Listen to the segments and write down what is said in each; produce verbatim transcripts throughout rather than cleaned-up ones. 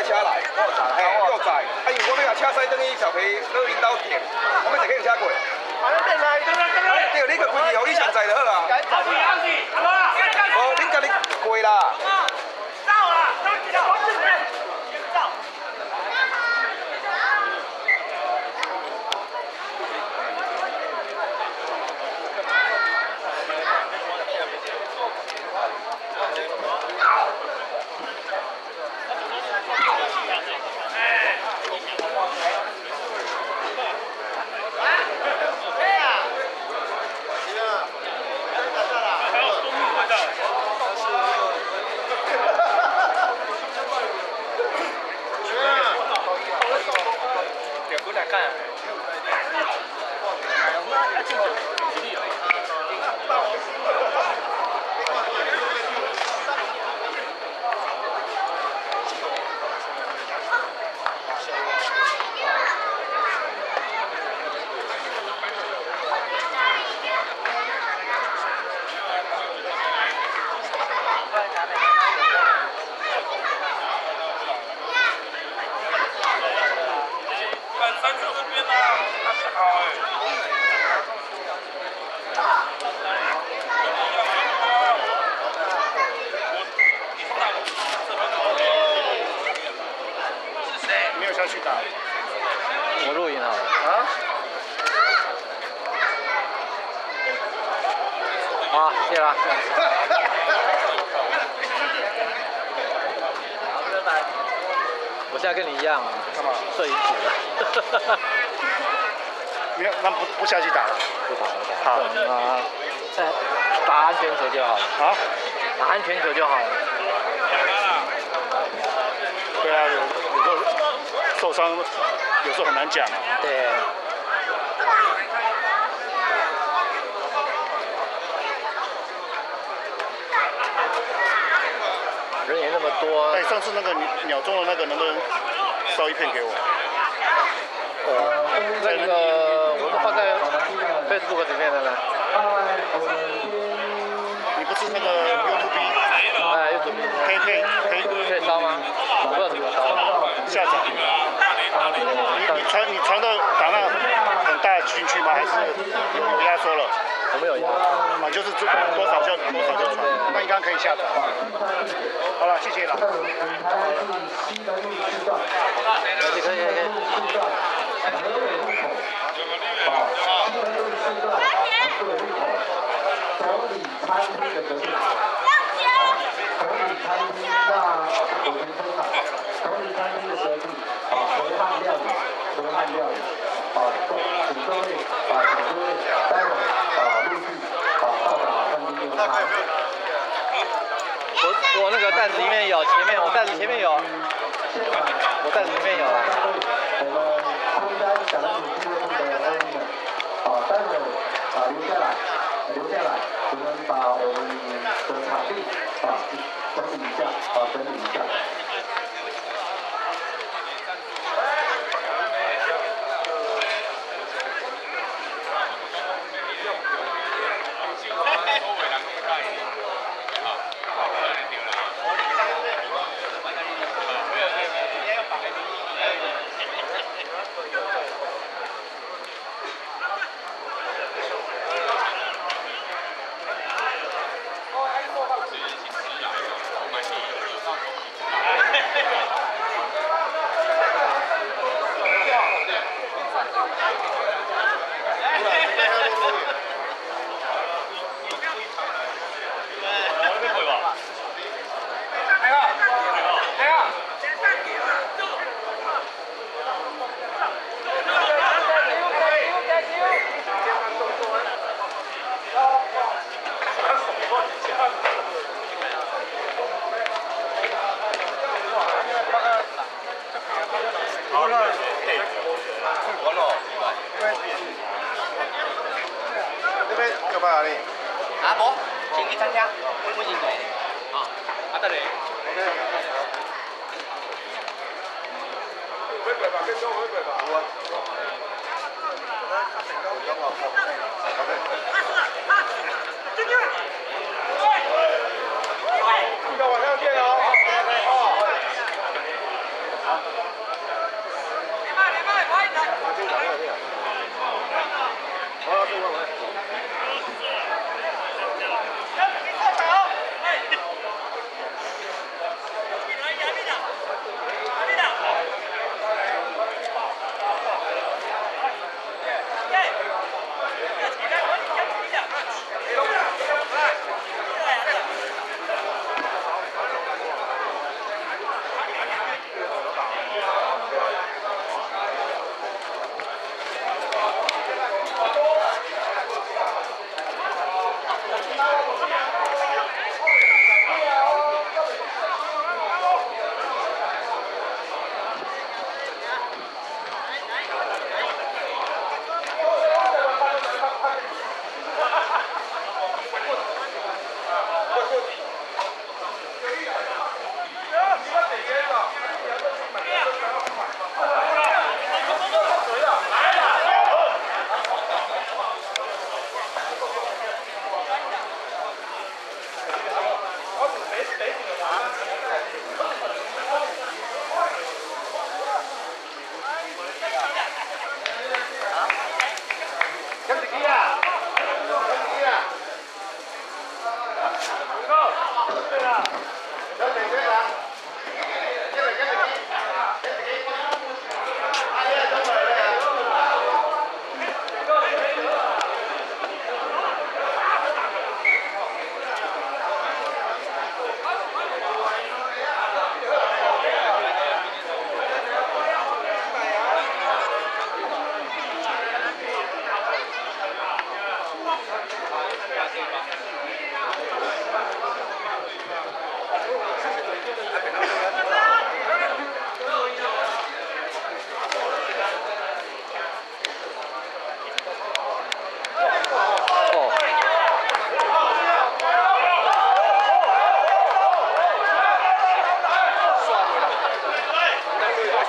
车来，嘿，六载。啊，因为我要甲车驶转去小皮老因兜停，我要坐计程车过。对，你个规矩互你上载就好啊。无，恁家己过啦。走啦，走。 没有下去打。 我录影好了。 啊？ 好，谢啦。我现在跟你一样啊， 干嘛？ 摄影组的。 没有，那不不下去打了。 不打了， 好啊，再打安全球就好了。 好， 打安全球就好了。 对啊，有有时候受伤，有时候很难讲啊。 对。人也那么多。 哎，上次那个鸟中的那个，能不能烧一片给我？ 呃，那个我都放在 Facebook 里面的呢。 你不是那个 YouTube？ 哎 ，YouTube 可以可以可以可以烧吗？我不知道怎么烧。 下载。你你传你传到档案很大进去吗？还是有有压缩了？ 我没有压。 啊，就是多多少就多少就传。那应该可以下载。好了，谢谢了。 可以可以可以。 同理餐厅的隔壁，同理餐厅那五平分场，同理餐厅的隔壁，啊，河汉料理，河汉料理，啊，请各位，啊，请各位待会啊陆续啊到达餐厅用餐。 我我那个袋子里面有，前面我袋子前面有，我袋子里面有啊。 我们参加小蓝组俱乐部的儿女们，啊，待会啊留下来。 留下来，我们把我们的场地啊整理一下，啊整理一下。 这边干嘛呢？ 啊，无，先去餐厅，我先过。啊，啊得嘞。 会过吧，跟中会过吧。有啊。要晚上见哦。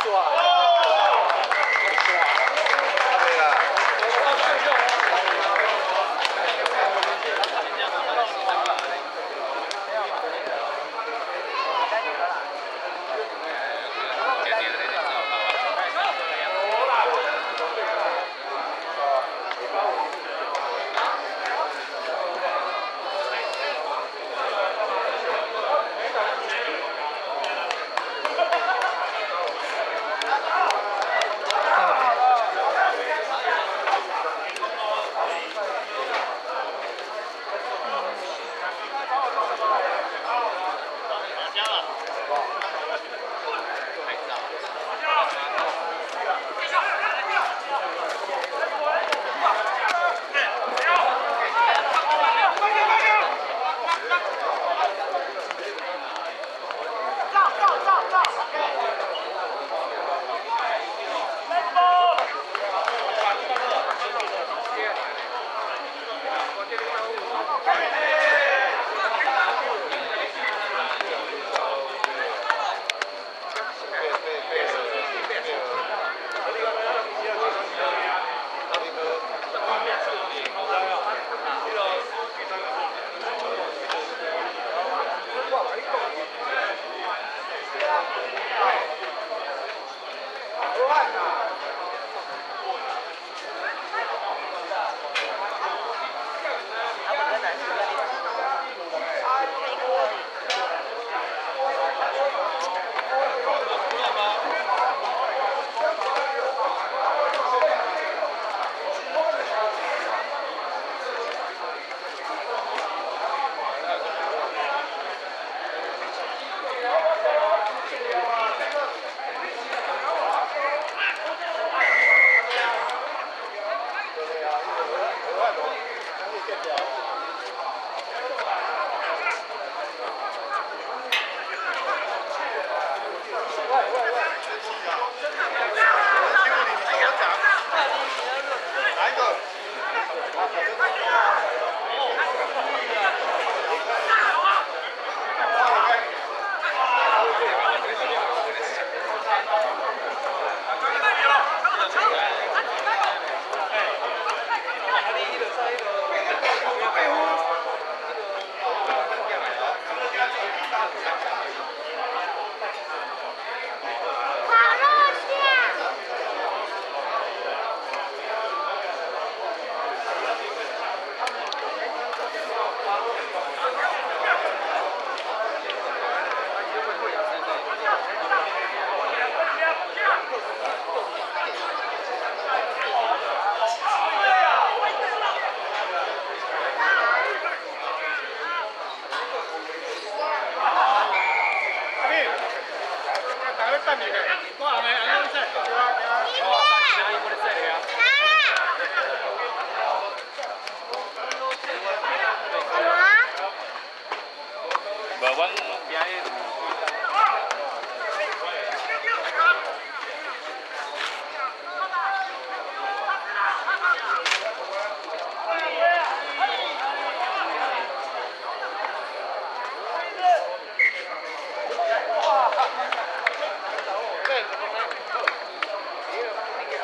对。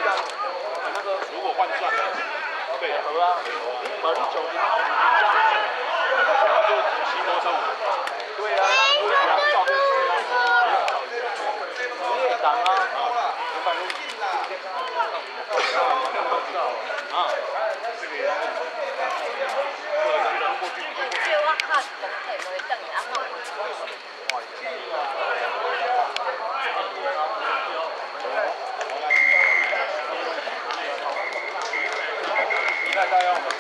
那个如果换算的，对， 好啊，把你手机。 然后就骑摩托车。 对啊，我也要照片。你也当啊？我反正。啊，这个也是。 叫我卡是讲摕落去等伊阿嬷。 你看大家。